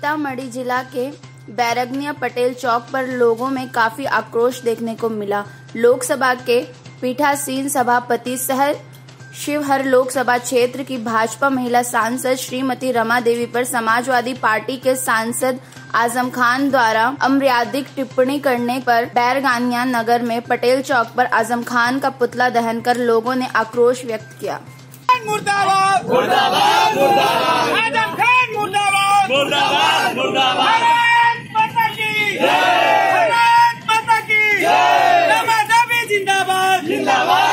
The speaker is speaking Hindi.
सीतामढ़ी जिला के बैरगनिया पटेल चौक पर लोगों में काफी आक्रोश देखने को मिला। लोकसभा के पीठासीन सभापति सह शिवहर लोकसभा क्षेत्र की भाजपा महिला सांसद श्रीमती रमा देवी पर समाजवादी पार्टी के सांसद आजम खान द्वारा अमर्यादिक टिप्पणी करने पर बैरगनिया नगर में पटेल चौक पर आजम खान का पुतला दहन कर लोगों ने आक्रोश व्यक्त किया। मुर्दाबाद मुर्दाबाद मुर्दाबाद आजम खान मुर्दाबाद मुर्दाबाद मुर्दाबाद भारत माता की जय भारत माता की जय रमा देवी जिंदाबाद जिंदाबाद।